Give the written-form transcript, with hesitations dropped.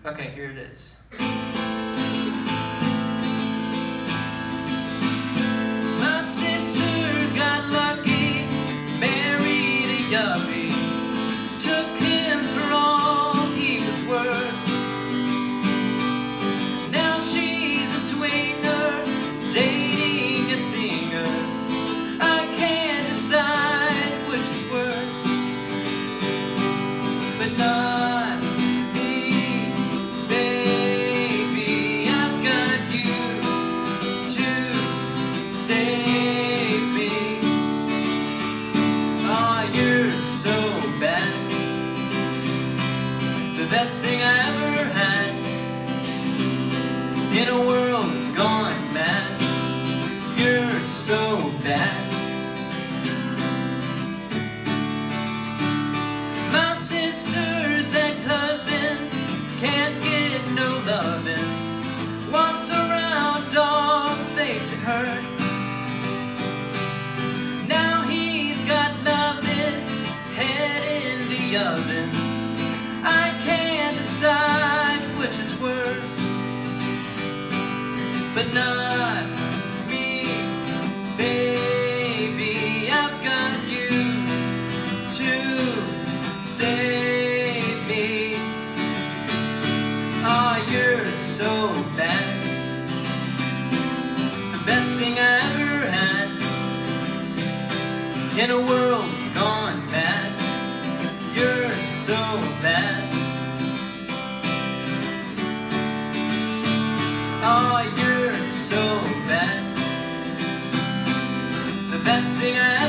Okay, here it is. My sister got lucky, married a yuppie, took him for all he was worth. Now she's a swinger, dating a singer. I can't decide which is worse, but not me, baby. I've got you to save me. Oh, you're so bad, the best thing I ever had in a world gone mad. You're so bad. My sister's ex-husband can't get no loving, walks around dog-facing hurt. Now he's got nothing, head in the oven. I can't decide which is worse, but not me, baby. I've got you to save me. Oh, you're so bad, the best thing I ever had in a world gone mad. You're so bad. Oh, you're so bad, the best thing I